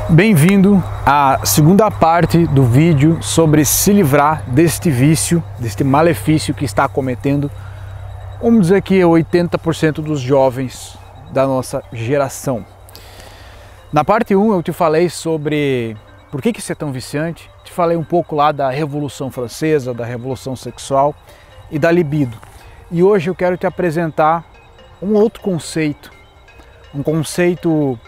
Bem-vindo à segunda parte do vídeo sobre se livrar deste vício, deste malefício que está acometendo, vamos dizer que 80% dos jovens da nossa geração. Na parte 1 eu te falei sobre por que isso é tão viciante, te falei um pouco lá da Revolução Francesa, da Revolução Sexual e da libido. E hoje eu quero te apresentar um outro conceito, um conceito...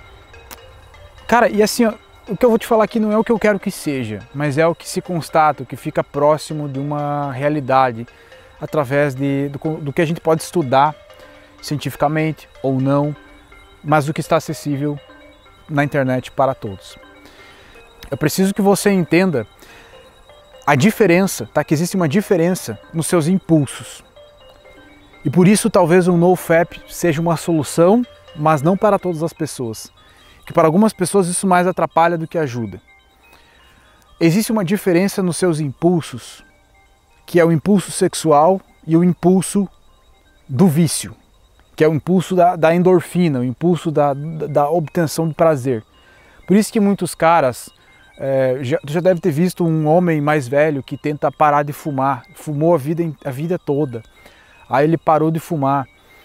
Cara, e assim, ó, o que eu vou te falar aqui não é o que eu quero que seja, mas é o que se constata, o que fica próximo de uma realidade, através do que a gente pode estudar cientificamente ou não, mas do que está acessível na internet para todos. Eu preciso que você entenda a diferença, tá? Que existe uma diferença nos seus impulsos. E por isso talvez um NoFap seja uma solução, mas não para todas as pessoas. Que para algumas pessoas isso mais atrapalha do que ajuda. Existe uma diferença nos seus impulsos, que é o impulso sexual e o impulso do vício, que é o impulso da endorfina, o impulso da obtenção de prazer. Por isso que muitos caras, tu já deve ter visto um homem mais velho que tenta parar de fumar, fumou a vida toda, aí ele parou de fumar.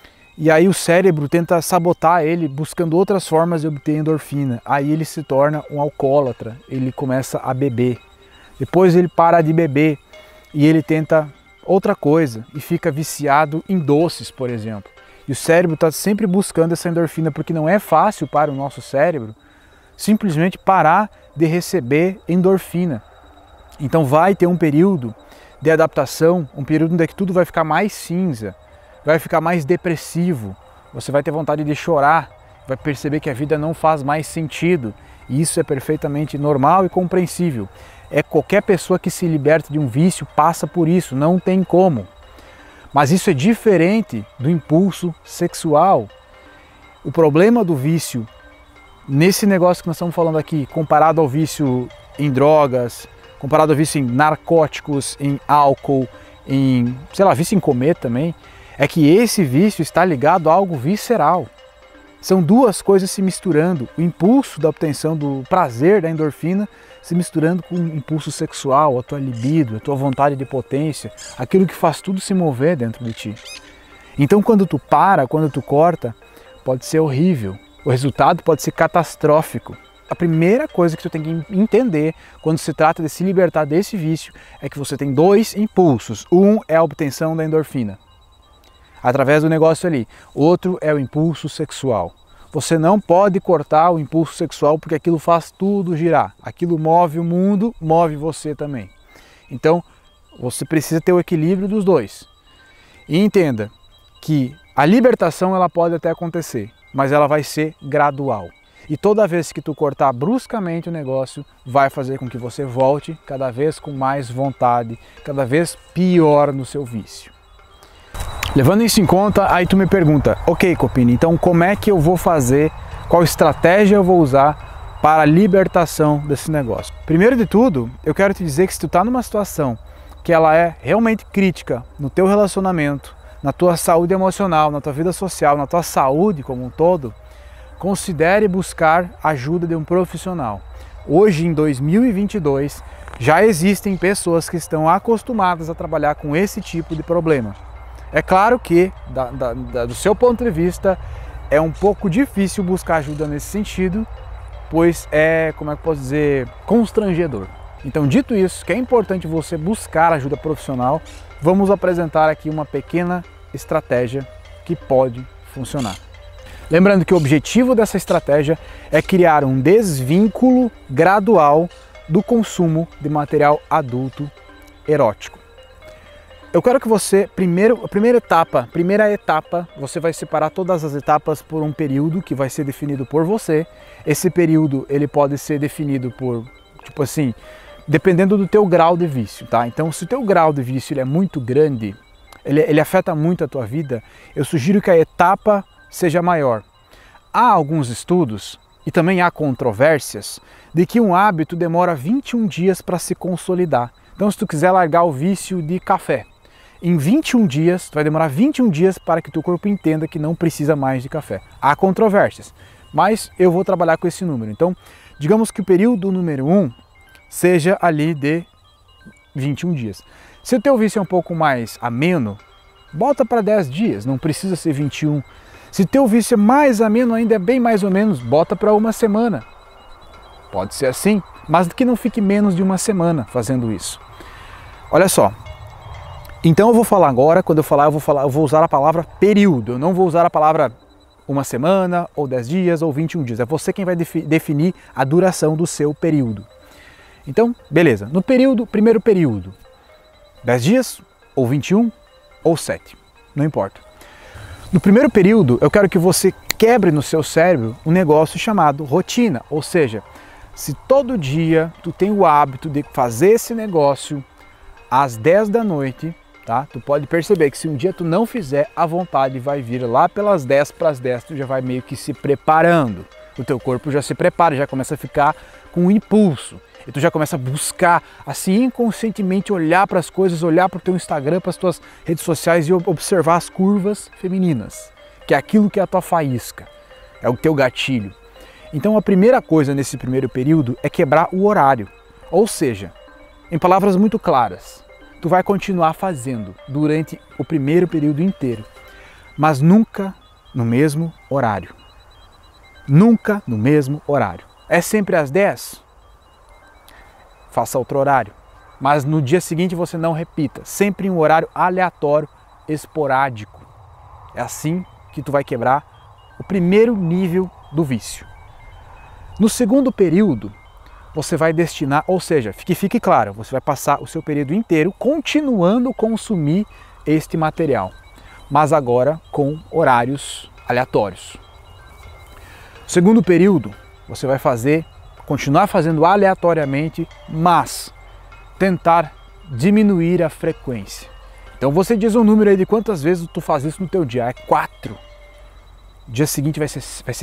E aí o cérebro tenta sabotar ele, buscando outras formas de obter endorfina. Aí ele se torna um alcoólatra, ele começa a beber. Depois ele para de beber e ele tenta outra coisa e fica viciado em doces, por exemplo. E o cérebro está sempre buscando essa endorfina, porque não é fácil para o nosso cérebro simplesmente parar de receber endorfina. Então vai ter um período de adaptação, um período onde tudo vai ficar mais cinza, vai ficar mais depressivo, você vai ter vontade de chorar, vai perceber que a vida não faz mais sentido. E isso é perfeitamente normal e compreensível. Qualquer pessoa que se liberte de um vício passa por isso, não tem como. Mas isso é diferente do impulso sexual. O problema do vício, nesse negócio que nós estamos falando aqui, comparado ao vício em drogas, comparado ao vício em narcóticos, em álcool, em, sei lá, vício em comer também, é que esse vício está ligado a algo visceral. São duas coisas se misturando, o impulso da obtenção do prazer, da endorfina, se misturando com o impulso sexual, a tua libido, a tua vontade de potência, aquilo que faz tudo se mover dentro de ti. Então quando tu para, quando tu corta, pode ser horrível, o resultado pode ser catastrófico. A primeira coisa que tu tem que entender quando se trata de se libertar desse vício é que você tem dois impulsos. Um é a obtenção da endorfina, através do negócio ali. Outro é o impulso sexual. Você não pode cortar o impulso sexual porque aquilo faz tudo girar. Aquilo move o mundo, move você também. Então, você precisa ter o equilíbrio dos dois. E entenda que a libertação ela pode até acontecer, mas ela vai ser gradual. E toda vez que tu cortar bruscamente o negócio, vai fazer com que você volte cada vez com mais vontade, cada vez pior no seu vício. Levando isso em conta, aí tu me pergunta, ok Copini, então como é que eu vou fazer, qual estratégia eu vou usar para a libertação desse negócio? Primeiro de tudo, eu quero te dizer que se tu está numa situação que ela é realmente crítica no teu relacionamento, na tua saúde emocional, na tua vida social, na tua saúde como um todo, considere buscar ajuda de um profissional. Hoje, em 2022, já existem pessoas que estão acostumadas a trabalhar com esse tipo de problema. É claro que, do seu ponto de vista, é um pouco difícil buscar ajuda nesse sentido, pois é, como é que eu posso dizer, constrangedor. Então, dito isso, que é importante você buscar ajuda profissional, vamos apresentar aqui uma pequena estratégia que pode funcionar. Lembrando que o objetivo dessa estratégia é criar um desvínculo gradual do consumo de material adulto erótico. Eu quero que você, a primeira etapa, você vai separar todas as etapas por um período que vai ser definido por você. Esse período, ele pode ser definido por, tipo assim, dependendo do teu grau de vício, tá? Então, se o teu grau de vício ele é muito grande, ele afeta muito a tua vida, eu sugiro que a etapa seja maior. Há alguns estudos, e também há controvérsias, de que um hábito demora 21 dias para se consolidar. Então, se tu quiser largar o vício de café, em 21 dias, vai demorar 21 dias para que o teu corpo entenda que não precisa mais de café. Há controvérsias, mas eu vou trabalhar com esse número. Então, Digamos que o período número 1 seja ali de 21 dias. Se o teu vício é um pouco mais ameno, bota para 10 dias, não precisa ser 21. Se o teu vício é mais ameno ainda, é bem mais ou menos, bota para uma semana. Pode ser assim, mas que não fique menos de uma semana fazendo isso. Olha só. Então eu vou falar agora, quando eu vou usar a palavra período. Eu não vou usar a palavra uma semana, ou 10 dias, ou 21 dias. É você quem vai definir a duração do seu período. Então, beleza. No primeiro período, 10 dias, ou 21, ou 7. Não importa. No primeiro período, eu quero que você quebre no seu cérebro um negócio chamado rotina. Ou seja, se todo dia tu tem o hábito de fazer esse negócio às 10 da noite, tá? Tu pode perceber que se um dia tu não fizer, a vontade vai vir lá pelas 10 para as 10, tu já vai meio que se preparando. O teu corpo já se prepara, já começa a ficar com um impulso. E tu já começa a buscar, assim, inconscientemente olhar para as coisas, olhar para o teu Instagram, para as tuas redes sociais e observar as curvas femininas, que é aquilo que é a tua faísca, é o teu gatilho. Então a primeira coisa nesse primeiro período é quebrar o horário. Ou seja, em palavras muito claras, tu vai continuar fazendo durante o primeiro período inteiro, mas nunca no mesmo horário. Nunca no mesmo horário. É sempre às 10? Faça outro horário. Mas no dia seguinte você não repita. Sempre em um horário aleatório, esporádico. É assim que tu vai quebrar o primeiro nível do vício. No segundo período, você vai destinar, ou seja, que fique claro, você vai passar o seu período inteiro continuando a consumir este material, mas agora com horários aleatórios. Segundo período, você vai continuar fazendo aleatoriamente, mas tentar diminuir a frequência. Então você diz um número aí de quantas vezes tu faz isso no teu dia. É 4. No dia seguinte vai ser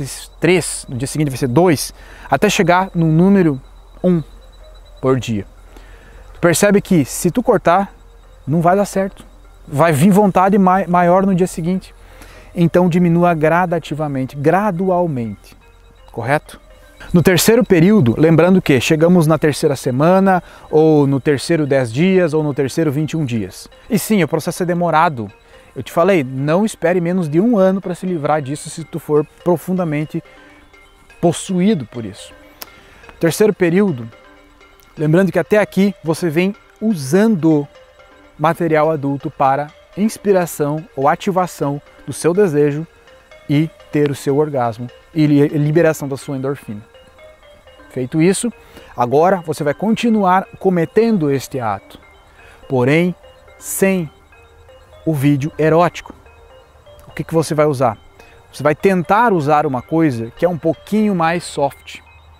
3, no dia seguinte vai ser 2, até chegar no número 1 por dia. Tu percebe que se tu cortar, não vai dar certo. Vai vir vontade maior no dia seguinte. Então diminua gradativamente, gradualmente. Correto? No terceiro período, lembrando que chegamos na terceira semana, ou no terceiro 10 dias, ou no terceiro 21 dias. E sim, o processo é demorado. Eu te falei, não espere menos de 1 ano para se livrar disso se tu for profundamente possuído por isso. Terceiro período, lembrando que até aqui você vem usando material adulto para inspiração ou ativação do seu desejo e ter o seu orgasmo e liberação da sua endorfina. Feito isso, agora você vai continuar cometendo este ato, porém sem o vídeo erótico. O que você vai usar? Você vai tentar usar uma coisa que é um pouquinho mais soft.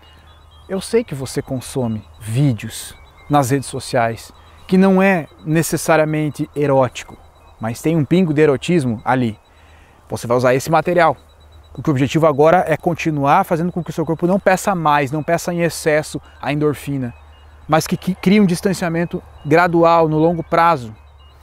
Eu sei que você consome vídeos nas redes sociais que não é necessariamente erótico, mas tem um pingo de erotismo ali. Você vai usar esse material. Porque o objetivo agora é continuar fazendo com que o seu corpo não peça mais, não peça em excesso a endorfina, mas que crie um distanciamento gradual, no longo prazo.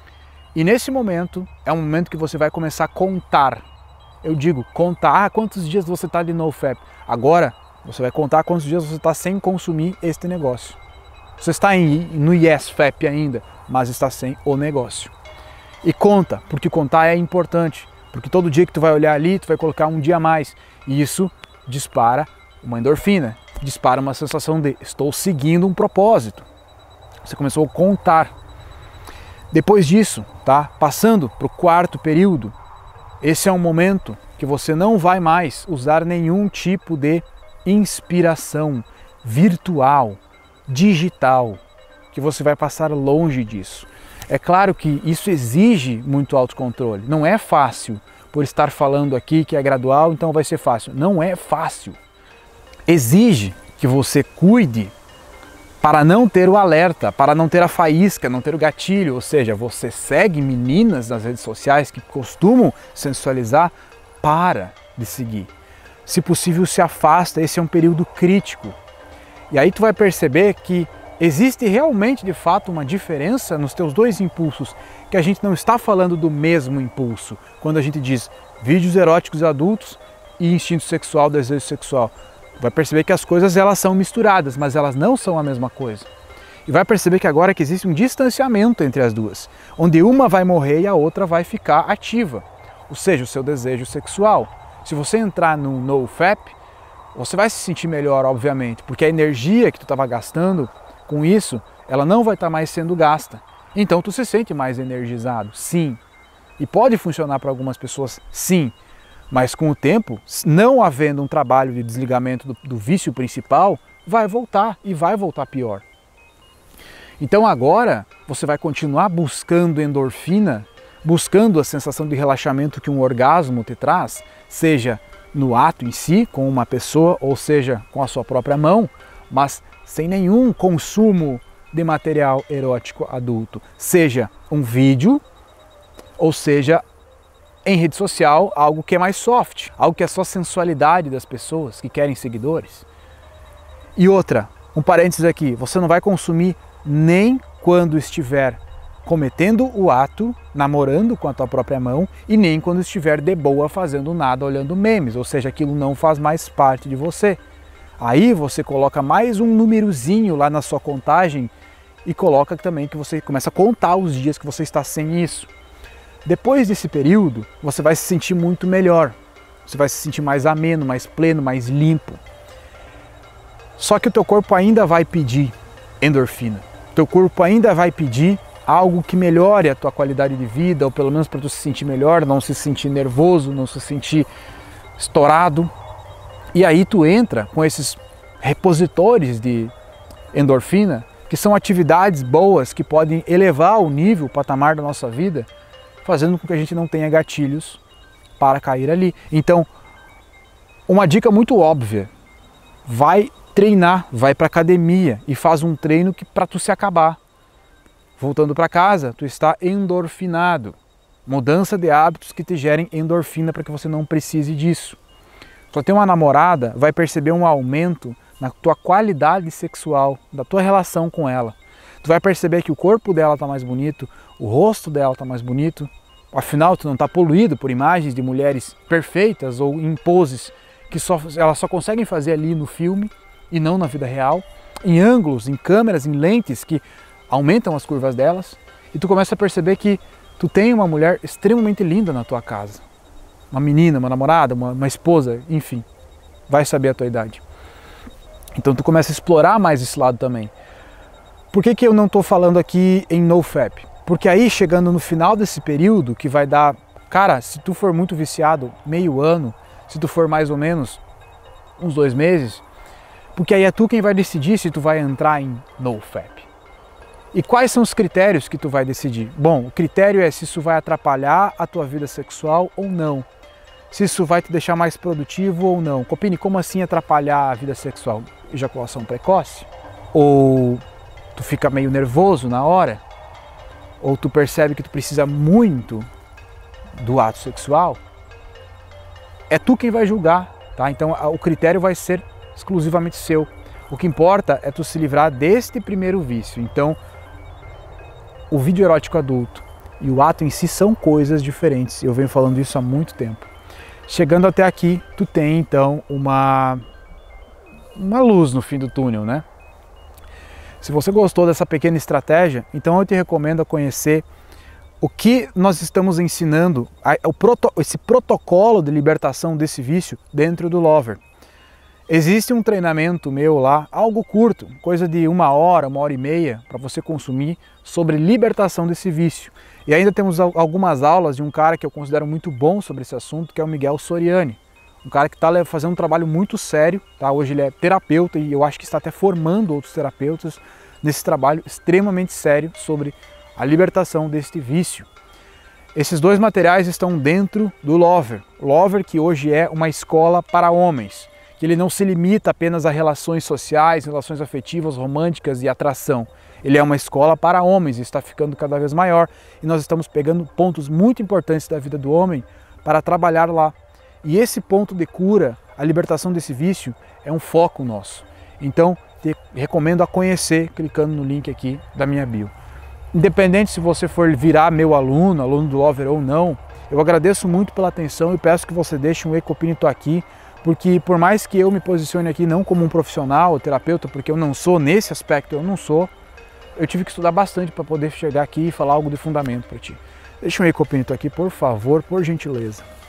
E nesse momento, é um momento que você vai começar a contar. Eu digo, contar, quantos dias você está de NoFap. Agora, você vai contar quantos dias você está sem consumir este negócio. Você está no YesFap ainda, mas está sem o negócio. E conta, porque contar é importante. Porque todo dia que tu vai olhar ali, tu vai colocar um dia a mais. E isso dispara uma endorfina, dispara uma sensação de estou seguindo um propósito. Você começou a contar. Depois disso, tá? Passando para o quarto período, esse é um momento que você não vai mais usar nenhum tipo de inspiração virtual, digital, que você vai passar longe disso. É claro que isso exige muito autocontrole. Não é fácil, por estar falando aqui que é gradual, então vai ser fácil. Não é fácil. Exige que você cuide para não ter o alerta, para não ter a faísca, não ter o gatilho. Ou seja, você segue meninas nas redes sociais que costumam sensualizar, para de seguir. Se possível, se afasta. Esse é um período crítico. E aí tu vai perceber que existe realmente, de fato, uma diferença nos teus dois impulsos, que a gente não está falando do mesmo impulso. Quando a gente diz vídeos eróticos adultos e instinto sexual, desejo sexual. Vai perceber que as coisas elas são misturadas, mas elas não são a mesma coisa. E vai perceber que agora que existe um distanciamento entre as duas, onde uma vai morrer e a outra vai ficar ativa, ou seja, o seu desejo sexual. Se você entrar no NoFap, você vai se sentir melhor, obviamente, porque a energia que tu estava gastando com isso, ela não vai estar mais sendo gasta. Então tu se sente mais energizado, sim. E pode funcionar para algumas pessoas, sim. Mas com o tempo, não havendo um trabalho de desligamento do vício principal, vai voltar e vai voltar pior. Então agora você vai continuar buscando endorfina, buscando a sensação de relaxamento que um orgasmo te traz, seja no ato em si, com uma pessoa, ou seja, com a sua própria mão, mas sem nenhum consumo de material erótico adulto, seja um vídeo, ou seja, em rede social, algo que é mais soft, algo que é só sensualidade das pessoas que querem seguidores. E outra, um parênteses aqui, você não vai consumir nem quando estiver cometendo o ato, namorando com a tua própria mão, e nem quando estiver de boa fazendo nada, olhando memes, ou seja, aquilo não faz mais parte de você. Aí você coloca mais um númerozinho lá na sua contagem e coloca também que você começa a contar os dias que você está sem isso. Depois desse período, você vai se sentir muito melhor, você vai se sentir mais ameno, mais pleno, mais limpo. Só que o teu corpo ainda vai pedir endorfina, o teu corpo ainda vai pedir algo que melhore a tua qualidade de vida, ou pelo menos para tu se sentir melhor, não se sentir nervoso, não se sentir estourado. E aí tu entra com esses repositores de endorfina, que são atividades boas que podem elevar o nível, o patamar da nossa vida, fazendo com que a gente não tenha gatilhos para cair ali. Então, uma dica muito óbvia, vai treinar, vai para academia e faz um treino que para tu se acabar. Voltando para casa, tu está endorfinado. Mudança de hábitos que te gerem endorfina para que você não precise disso. Só ter uma namorada, vai perceber um aumento na tua qualidade sexual, da tua relação com ela. Tu vai perceber que o corpo dela está mais bonito, o rosto dela está mais bonito. Afinal, tu não está poluído por imagens de mulheres perfeitas ou em poses que elas só conseguem fazer ali no filme e não na vida real, em ângulos, em câmeras, em lentes que aumentam as curvas delas. E tu começa a perceber que tu tem uma mulher extremamente linda na tua casa. Uma menina, uma namorada, uma esposa, enfim, vai saber a tua idade. Então tu começa a explorar mais esse lado também. Por que eu não estou falando aqui em NoFap? Porque aí, chegando no final desse período, que vai dar, cara, se tu for muito viciado, meio ano, se tu for mais ou menos uns 2 meses, porque aí é tu quem vai decidir se tu vai entrar em NoFap. E quais são os critérios que tu vai decidir? Bom, o critério é se isso vai atrapalhar a tua vida sexual ou não. Se isso vai te deixar mais produtivo ou não. Copini, como assim atrapalhar a vida sexual? Ejaculação precoce? Ou tu fica meio nervoso na hora? Ou tu percebe que tu precisa muito do ato sexual? É tu quem vai julgar, tá? Então o critério vai ser exclusivamente seu. O que importa é tu se livrar deste primeiro vício. Então, o vídeo erótico adulto e o ato em si são coisas diferentes. Eu venho falando isso há muito tempo. Chegando até aqui, tu tem então uma luz no fim do túnel, né? Se você gostou dessa pequena estratégia, então eu te recomendo a conhecer o que nós estamos ensinando, esse protocolo de libertação desse vício dentro do Lover. Existe um treinamento meu lá, algo curto, coisa de 1 hora, 1h30, para você consumir, sobre libertação desse vício. E ainda temos algumas aulas de um cara que eu considero muito bom sobre esse assunto, que é o Miguel Soriani. Um cara que está fazendo um trabalho muito sério, tá? Hoje ele é terapeuta e eu acho que está até formando outros terapeutas nesse trabalho extremamente sério sobre a libertação deste vício. Esses 2 materiais estão dentro do Lover. Lover, que hoje é uma escola para homens, que ele não se limita apenas a relações sociais, relações afetivas, românticas e atração. Ele é uma escola para homens e está ficando cada vez maior. E nós estamos pegando pontos muito importantes da vida do homem para trabalhar lá. E esse ponto de cura, a libertação desse vício, é um foco nosso. Então, te recomendo a conhecer clicando no link aqui da minha bio. Independente se você for virar meu aluno do Lover ou não, eu agradeço muito pela atenção e peço que você deixe um Ecopini Tô Aqui, porque por mais que eu me posicione aqui não como um profissional, terapeuta, porque eu não sou nesse aspecto, eu tive que estudar bastante para poder chegar aqui e falar algo de fundamento para ti. Deixa um aí com o pinto aqui, por favor, por gentileza.